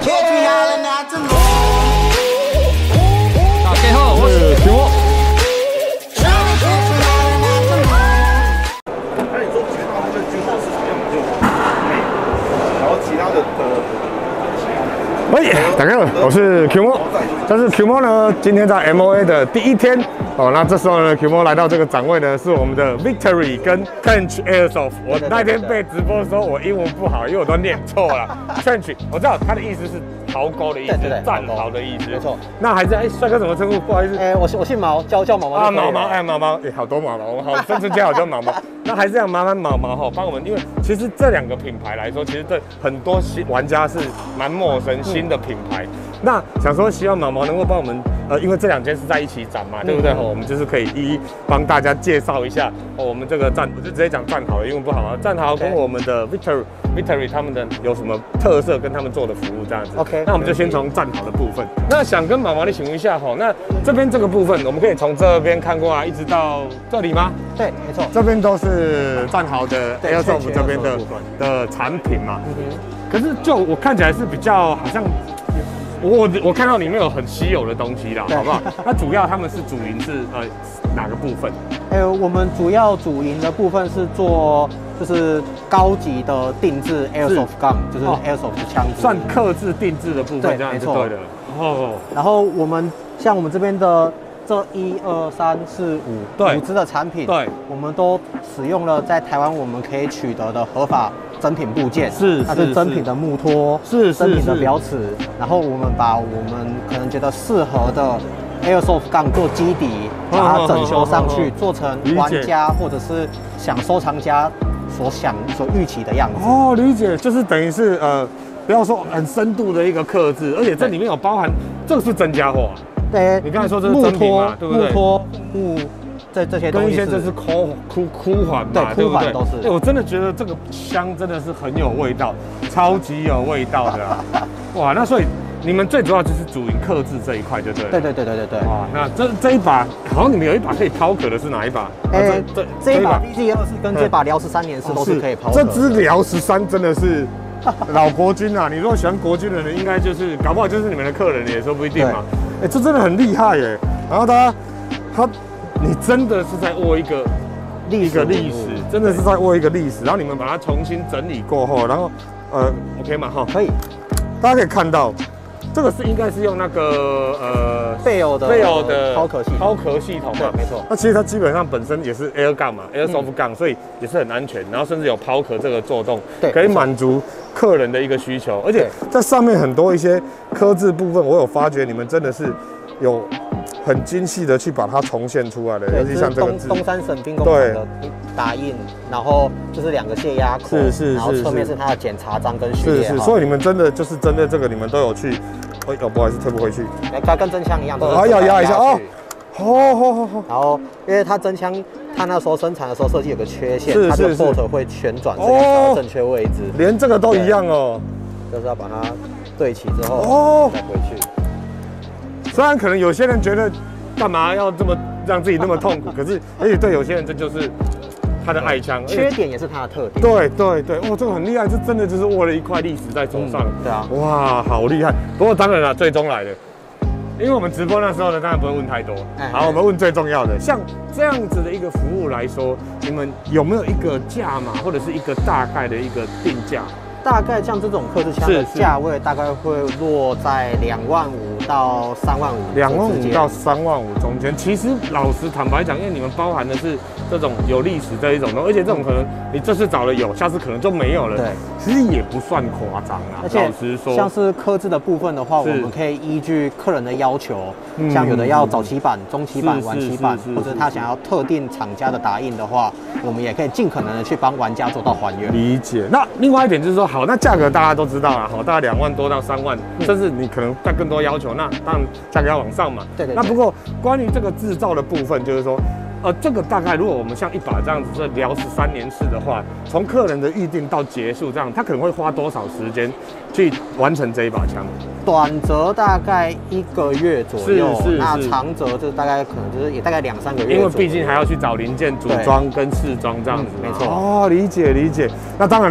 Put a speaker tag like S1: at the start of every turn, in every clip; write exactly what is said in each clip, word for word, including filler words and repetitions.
S1: 大家好，我是熊猫。
S2: 那你说其他他们军火是什么样的？就美国，然后其他的呃，
S3: 喂，大家好，我是 Q 猫。但是 Q 猫呢，今天在 M O A 的第一天哦，那这时候呢 ，Q 猫来到这个展位呢，是我们的 Victory 跟 Trench Airsoft。我那天被直播的时候，我英文不好，因为我都念错了。Trench 我知道它的意思是壕沟的意思，战壕的意思。没错。那还是哎，帅哥怎么称呼？不好意思。
S4: 哎，我我姓毛，叫叫毛毛。
S3: 啊，毛毛，哎，毛毛，哎，好多毛毛，我好生存家好多毛毛。那还是要麻烦毛毛哈，帮我们，因为其实这两个品牌来说，其实对很多新玩家是蛮陌生新的品牌。那想说希望毛毛能够帮我们，呃，因为这两间是在一起展嘛，对不对？哦，我们就是可以一一帮大家介绍一下哦，我们这个战，我就直接讲战壕了，英文不好啊。战壕跟我们的 Victory Victory 他们的有什么特色，跟他们做的服务这样子。OK， 那我们就先从战壕的部分。那想跟毛毛你请问一下哈，那这边这个部分，我们可以从这边看过来，一直到这里吗？
S4: 对，没错，
S3: 这边都是战壕的 Airsoft 这边的的产品嘛。嗯、可是就我看起来是比较好像。我我看到里面有很稀有的东西啦，好不好？那主要他们是主营是呃哪个部分？
S4: 哎，我们主要主营的部分是做就是高级的定制 Airsoft gun， 就是 Airsoft 的枪支，
S3: 算客制定制的部分，这样就对的。
S4: 哦。然后我们像我们这边的这一二三四五五支的产品，对，我们都使用了在台湾我们可以取得的合法真品部件，是，它是真品的木托，是真品的表尺，然后我们把我们可能觉得适合的 Airsoft gun 做基底，把它整修上去，做成玩家或者是想收藏家所想所预期的样子。
S3: 哦，理解，就是等于是呃，不要说很深度的一个客制，而且这里面有包含，这个是真家伙。
S4: 对，
S3: 你刚才说这是真品嘛，对不对？
S4: 木托、木这这些东西，
S3: 跟一些这是枯枯枯环嘛，
S4: 对，枯环都是。
S3: 哎，我真的觉得这个香真的是很有味道，超级有味道的啊！哇，那所以你们最主要就是主营客制这一块，就对了。
S4: 对对对对对对。
S3: 哇，那这这一把好像你们有一把可以抛壳的是哪一把？
S4: 哎，这这一把 B G 二四跟这把辽十三年式都是可以抛壳。
S3: 这支辽十三真的是。老国军啊，你如果喜欢国军的人，应该就是搞不好就是你们的客人也说不一定嘛。哎、欸，这真的很厉害耶！然后他他，你真的是在握一个一个历史，真的是在握一个历史。然后你们把它重新整理过后，然后呃 ，OK 嘛哈？
S4: 可以。
S3: 大家可以看到，这个是应该是用那个呃
S4: 贝尔的
S3: 贝尔的
S4: 抛壳系
S3: 抛壳系统嘛，
S4: 没错。
S3: 那其实它基本上本身也是 air gun 嘛 ，airsoft gun，、嗯、所以也是很安全。然后甚至有抛壳这个作动，对，可以满足客人的一个需求。而且在上面很多一些刻字部分，我有发觉你们真的是有很精细的去把它重现出来的，尤其像这个字，
S4: 东山省兵工厂的打印，然后就是两个泄压口，是是是，然后侧面是它的检查章跟序列号。
S3: 是是，所以你们真的就是针对这个，你们都有去。哎，哦，不好意思，推不回去。
S4: 它跟真枪一样，
S3: 还要压一下哦。好好好好。
S4: 然后，因为它真枪，它那时候生产的时候设计有个缺陷，它的 bolt 会旋转，这个调正确位置。
S3: 连这个都一样哦。
S4: 就是要把它对齐之后，哦，再回去。
S3: 虽然可能有些人觉得，干嘛要这么让自己那么痛苦，可是，而且对有些人这就是他的爱枪，
S4: 缺点也是他的特点。
S3: 对对对，哇，这个很厉害，这真的就是握了一块历史在手上。
S4: 嗯、对啊，
S3: 哇，好厉害。不过当然了，最终来的，因为我们直播那时候呢，当然不会问太多。好，我们问最重要的，像这样子的一个服务来说，你们有没有一个价码，或者是一个大概的一个定价？
S4: 大概像这种客制枪的价位，大概会落在两万五到三万五，
S3: 两万五到三万五中间。其实老实坦白讲，因为你们包含的是这种有历史这一种的，而且这种可能你这次找了有，下次可能就没有了。对，其实也不算夸张啊。而且老实说，
S4: 像是客制的部分的话，我们可以依据客人的要求，像有的要早期版、中期版、晚期版，或者他想要特定厂家的打印的话，我们也可以尽可能的去帮玩家做到还原。
S3: 理解。那另外一点就是说，好，那价格大家都知道了，好，大概两万多到三万，嗯、甚至你可能再更多要求，那当然价格要往上嘛。对 对, 对。那不过关于这个制造的部分，就是说，呃，这个大概如果我们像一把这样子这辽十三年式的话，从客人的预定到结束这样，他可能会花多少时间去完成这一把枪？
S4: 短则大概一个月左右，是是是，那长则就大概可能就是也大概两三个月，
S3: 因为毕竟还要去找零件组装跟试装这样子。
S4: 嗯、没错。
S3: 哦，理解理解。那当然了，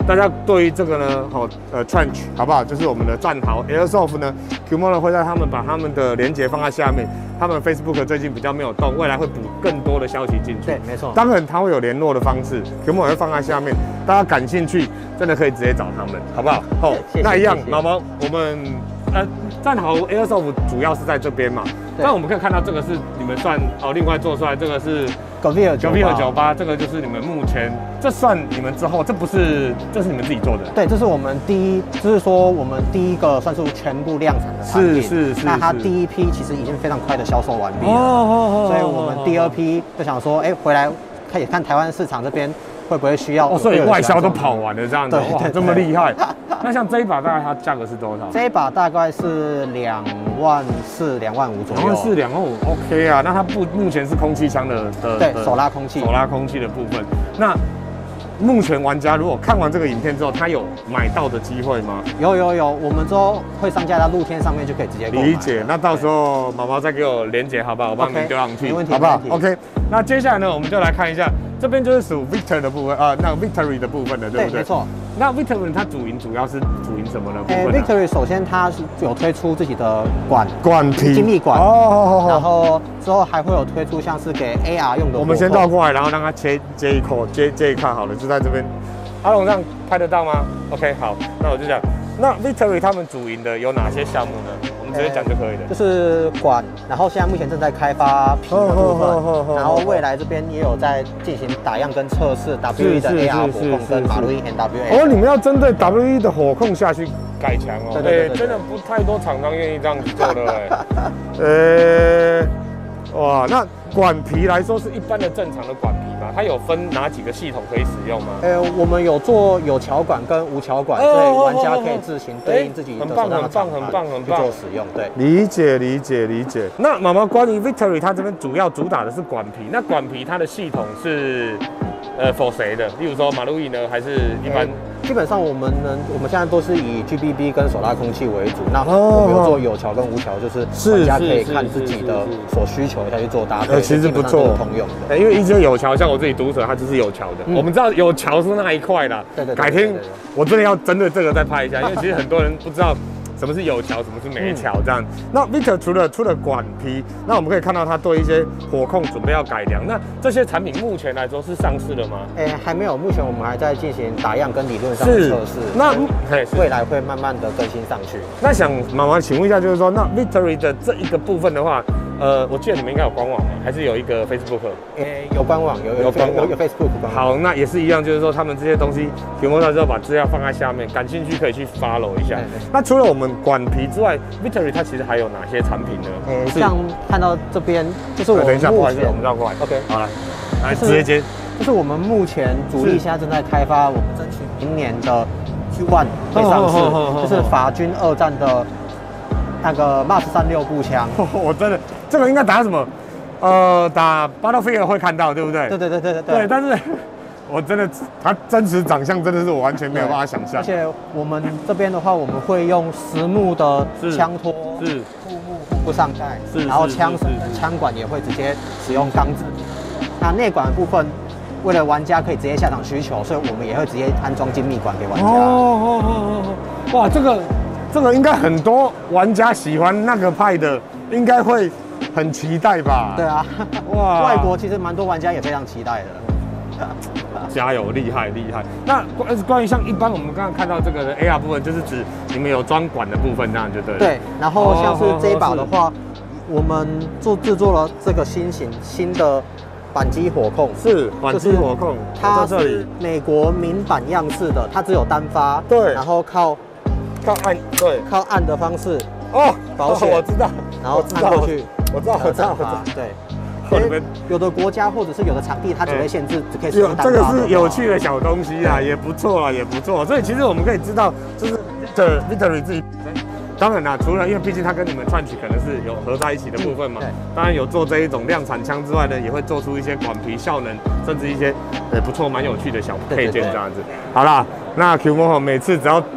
S3: 大家对于这个呢，好、哦、呃 Trench 好不好？就是我们的战壕 Airsoft 呢 ，Qmono 会在他们把他们的连结放在下面。他们 Facebook 最近比较没有动，未来会补更多的消息进去。
S4: 对，没错。
S3: 当然它会有联络的方式 ，Qmono 会放在下面，大家感兴趣真的可以直接找他们，好不好？好、哦，那一样，毛毛，我们呃战壕 Airsoft 主要是在这边嘛。那我们可以看到这个是你们算哦，另外做出来这个是
S4: Govir
S3: 九 V 九八，这个就是你们目前这算你们之后，这不是这是你们自己做的？
S4: 对，这是我们第一，就是说我们第一个算是全部量产的产品。
S3: 是是是。
S4: 那它第一批其实已经非常快的销售完毕了。哦哦哦。所以我们第二批就想说，哎，回来可以看台湾市场这边会不会需要？
S3: 哦，所以外销都跑完了这样子，
S4: 对
S3: 哇，这么厉害。那像这一把大概它价格是多少？
S4: 这一把大概是两万四、两万五左右。
S3: 两万四、两万五 ，OK 啊。那它不目前是空气枪的的
S4: 对手拉空气，
S3: 手拉空气的部分。那目前玩家如果看完这个影片之后，他有买到的机会吗？
S4: 有有有，我们之后会上架到露天上面就可以直接购买。
S3: 理解。那到时候毛毛再给我连结，好不好？我帮你丢上去，
S4: 没问题，
S3: 好不好 ？OK。那接下来呢，我们就来看一下，这边就是属 Victor 的部分啊、呃，那 Victory 的部分的，对不对？
S4: 对，没错。
S3: 那 Victory 它主营主要是主营什么呢？部分、啊
S4: 欸、Victory 首先它是有推出自己的管
S3: 管皮
S4: 精密管
S3: 哦，
S4: 然后之后还会有推出像是给 A R 用的。
S3: 我们先倒过来，然后让它切接一口，接接一看好了，就在这边。阿龙这样拍得到吗 ？OK， 好，那我就讲，那 Victory 他们主营的有哪些项目呢？我们直接讲就可以了。
S4: 就是管，然后现在目前正在开发皮的部分，然后未来这边也有在进行打样跟测试 W E 的 A R 火控跟马路鹰 N W A。
S3: 哦，你们要针对 W E 的火控下去改强哦。
S4: 对对对，
S3: 真的不太多厂商愿意这样子做的哎。呃，哇，那管皮来说是一般的正常的管皮吗？它有分哪几个系统可以使用吗？
S4: 呃，我们有做有桥管跟无桥管，所以玩家可以自行对应自己的手上的厂牌去做使用。对，
S3: 理解理解理解。那妈妈关于 Victory 它这边主要主打的是管皮，那管皮它的系统是呃 for 谁的？例如说马路易呢，还是一般？
S4: 基本上我们呢，我们现在都是以 G B B 跟手拉空气为主。那我们有做有桥跟无桥，就是玩家可以看自己的所需求下去做搭配。
S3: 其实不错，
S4: 通用的。
S3: 因为一直有桥，像我自己读者，它就是有桥的。我们知道有桥是那一块啦。
S4: 对对。
S3: 改天我真的要针对这个再拍一下，因为其实很多人不知道什么是有桥，什么是没桥这样。那 Victor 除了除了管皮，那我们可以看到它对一些火控准备要改良。那这些产品目前来说是上市了吗？
S4: 哎，还没有，目前我们还在进行打样跟理论上的测试。
S3: 那
S4: 未来会慢慢的更新上去。
S3: 那想妈妈请问一下，就是说，那 Victory 的这一个部分的话，呃，我记得你们应该有官网吗？还是有一个 Facebook？
S4: 诶，有官网，有有官网，有 Facebook 官网。
S3: 好，那也是一样，就是说他们这些东西提供到之后，把资料放在下面，感兴趣可以去 follow 一下。那除了我们管皮之外 ，Victory 它其实还有哪些产品呢？
S4: 诶，像看到这边，就是我们
S3: 等一下，不好意思，我们绕过来。OK， 好来，来直接接。
S4: 就是我们目前主力现在正在开发，我们争取明年的 Q 一 会上市，就是法军二战的那个 M A S 三六步枪。
S3: 我真的，这个应该打什么？呃，打 Battlefield 会看到，对不对？
S4: 对对对对对。
S3: 对，但是我真的，它真实长相真的是我完全没有办法想象。
S4: 而且我们这边的话，我们会用实木的枪托，
S3: 是
S4: 护木护不上盖，然后枪身跟枪管也会直接使用钢制。那内管的部分，为了玩家可以直接下场需求，所以我们也会直接安装精密管给玩家。哦哦
S3: 哦哦！哇，这个这个应该很多玩家喜欢那个派的，应该会很期待吧？
S4: 对啊，哇，外国其实蛮多玩家也非常期待的。
S3: 加油，厉害厉害！那关关于像一般我们刚刚看到这个 A R 部分，就是指你们有装管的部分，这样就对了。
S4: 对，然后像是这一把的话，我们做制作了这个新型新的扳机火控，
S3: 是扳机火控，
S4: 它是美国民版样式的，它只有单发，
S3: 对，
S4: 然后靠
S3: 靠按，对，
S4: 靠按的方式
S3: 哦，
S4: 保险，
S3: 我知道，
S4: 然后按过去，
S3: 我知道，我知道，我知道，
S4: 对。有的国家或者是有的场地，它只会限制只可以使用单发。
S3: 这个是有趣的小东西啊，也不错啊，也不错。所以其实我们可以知道，就是 Victory 自己。当然啦，除了因为毕竟它跟你们串起可能是有合在一起的部分嘛，当然有做这一种量产枪之外呢，也会做出一些管皮效能，甚至一些呃不错蛮有趣的小配件这样子。好啦，那 Qmono 每次只要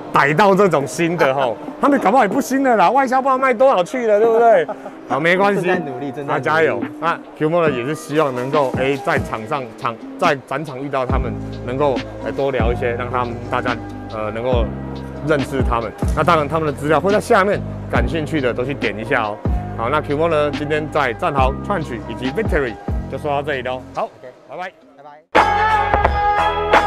S3: 逮到这种新的吼，他们搞不好也不新的啦，外销不知道卖多少去了，对不对？好，没关系，
S4: 正在努力，正在
S3: 啊，加油！那 Q-Mo 呢也是希望能够哎、欸、在场上场在展场遇到他们，能够哎多聊一些，让他们大家呃能够认识他们。那当然他们的资料会在下面，感兴趣的都去点一下哦。好，那 Q-Mo 呢今天在战壕、创取以及 Victory 就说到这里喽。好，拜拜，拜拜。